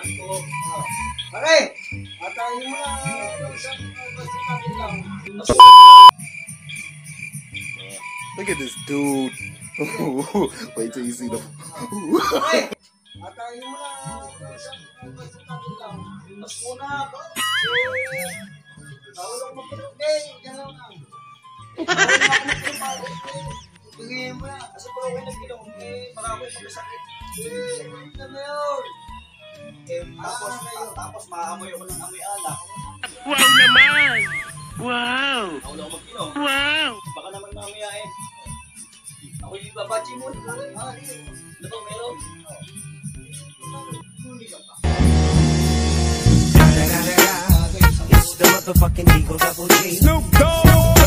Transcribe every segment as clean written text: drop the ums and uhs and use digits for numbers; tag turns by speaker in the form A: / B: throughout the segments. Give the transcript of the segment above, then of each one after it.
A: Pare, atayin mo na isang basitakin lang.
B: Look at this dude. Wait till you see the.
A: Pare, atayin mo na isang basitakin lang. Mas muna ako. Bawal ako magpapalog. Diyan lang lang. Bawal ako magpapalog. Tingin mo na. Kasi pala ako nagkilaw. Marami akong masakit. Ito na yun. Tapos maamoy ako ng amoy alak.
C: Wow naman! Wow!
A: Ako lang mag-inom.
C: Wow!
A: Baka naman mamaya ako yung babachi mo. Ano to, Melo? Huli ka pa.
D: It's the motherfucking Eagle Double G.
B: Snoop Dogg.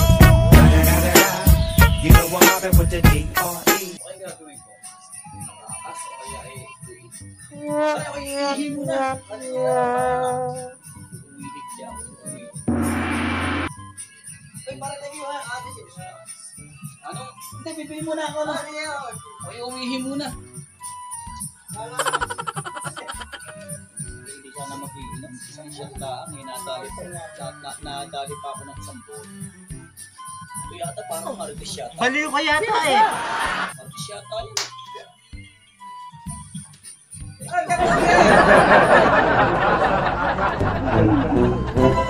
D: You know I'm mobbing with the D.R.E.
A: Okay, gagawin ko. Nakakakas o kaya Ay, ako iihin mo na. Umilig siya. Ay, parang lagi ha. Ano? Hindi, bibili mo na ako na. Ay, umihin muna. Hindi siya na mag-iinom. Isang shot lang. Nadali pa ako ng isang bowl. Ito yata parang marites yata.
C: Baliw ka yata eh!
A: Marites yata yun. Ay,